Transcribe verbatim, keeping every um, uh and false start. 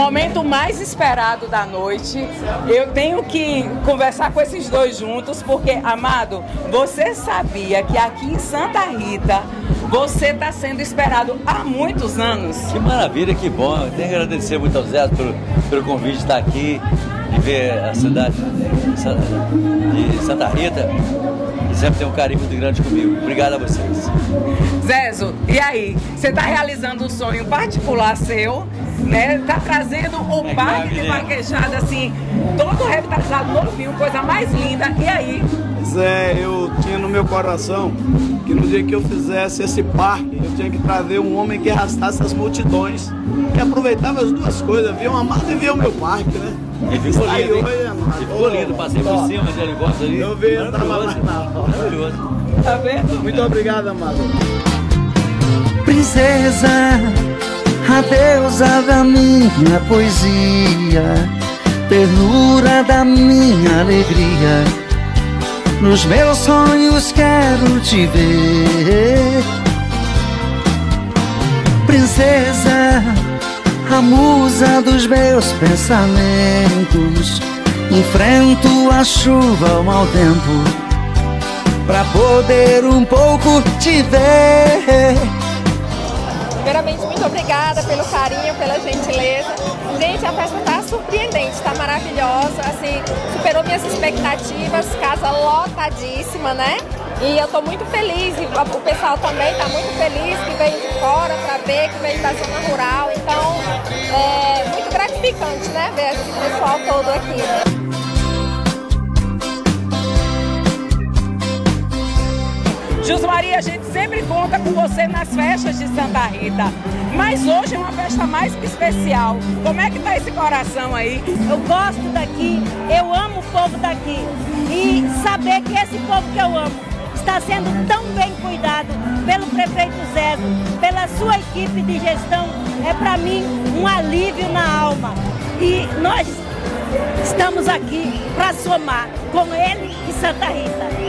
momento mais esperado da noite. Eu tenho que conversar com esses dois juntos, porque, amado, você sabia que aqui em Santa Rita você está sendo esperado há muitos anos? Que maravilha, que bom. Eu tenho que agradecer muito ao Zé pelo, pelo convite de estar aqui, de ver a cidade de Santa Rita, que sempre tem um carinho muito grande comigo. Obrigado a vocês. Zezo, e aí? Você está realizando um sonho particular seu, né? Tá trazendo o é parque de vaquejada, assim, todo revitalizado, novinho, coisa mais linda. E aí? Zé, eu tinha no meu coração que no dia que eu fizesse esse parque, eu tinha que trazer um homem que arrastasse as multidões, que aproveitava as duas coisas, via uma mata e via o meu parque, né? E ficou lindo, hein? E ficou lindo, passei por cima de helicóptero ali. Eu vi, tava mais maravilhoso. Tá vendo? Muito obrigado, amado. Princesa, a deusa da minha poesia, ternura da minha alegria, nos meus sonhos quero te ver. Princesa, a musa dos meus pensamentos, enfrento a chuva, o mau tempo, pra poder um pouco te ver. Primeiramente, muito obrigada pelo carinho, pela gentileza. Gente, a festa tá surpreendente, tá maravilhosa, assim, superou minhas expectativas, casa lotadíssima, né? E eu tô muito feliz, e o pessoal também tá muito feliz, que vem de fora pra ver, que vem da zona rural. Então, é muito gratificante, né, ver esse pessoal todo aqui, né? Jusmaria, a gente sempre conta com você nas festas de Santa Rita, mas hoje é uma festa mais que especial. Como é que tá esse coração aí? Eu gosto daqui, eu amo o povo daqui, e saber que esse povo que eu amo está sendo tão bem cuidado pelo prefeito Zé, pela sua equipe de gestão, é para mim um alívio na alma. E nós estamos aqui para somar com ele e Santa Rita.